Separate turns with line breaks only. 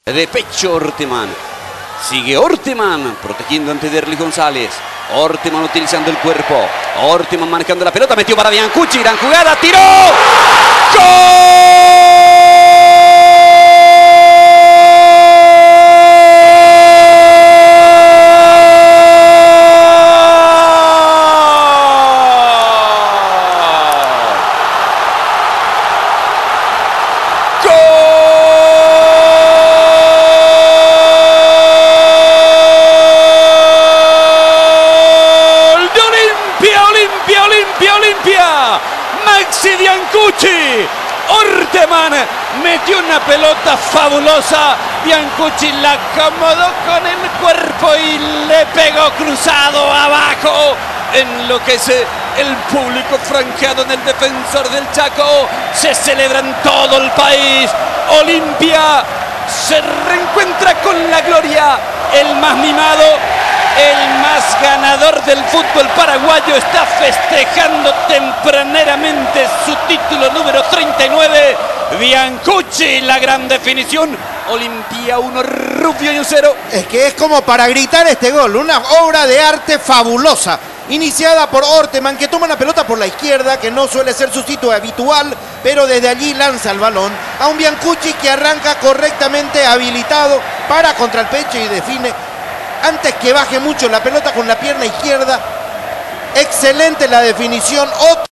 De pecho Orteman. Sigue Orteman protegiendo ante Derly González. Orteman utilizando el cuerpo. Orteman marcando la pelota. Metió para Biancucci. Gran jugada. ¡Tiró! ¡Gol! Olimpia, Maxi Biancucci. Orteman metió una pelota fabulosa. Biancucci la acomodó con el cuerpo y le pegó cruzado abajo. Enloquece el público franqueado en el Defensor del Chaco. Se celebra en todo el país. Olimpia se reencuentra con la gloria. El más mimado, el más ganador del fútbol paraguayo, está festejando tempraneramente su título número 39. Biancucci, la gran definición. Olimpia 1, Rubio 0.
Es que es como para gritar este gol. Una obra de arte fabulosa. Iniciada por Orteman, que toma la pelota por la izquierda, que no suele ser su sitio habitual, pero desde allí lanza el balón a un Biancucci que arranca correctamente habilitado, para contra el pecho y define antes que baje mucho la pelota con la pierna izquierda. Excelente la definición.